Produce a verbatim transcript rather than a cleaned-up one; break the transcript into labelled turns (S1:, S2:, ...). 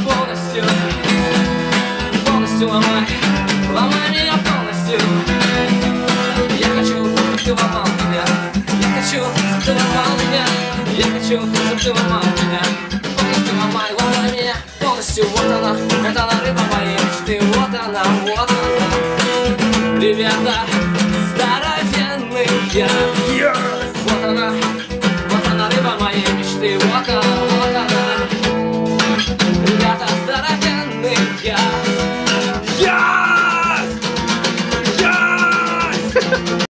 S1: полностью, полностью ломай, ломай меня полностью. Я хочу, чтобы ты ломал меня, я хочу, чтобы ты ломал меня, я хочу, чтобы ты ломал меня. Полностью ломай, ломай меня полностью. Вот она, это она, рыба моей мечты. Вот она, вот она. Ребята здоровенные.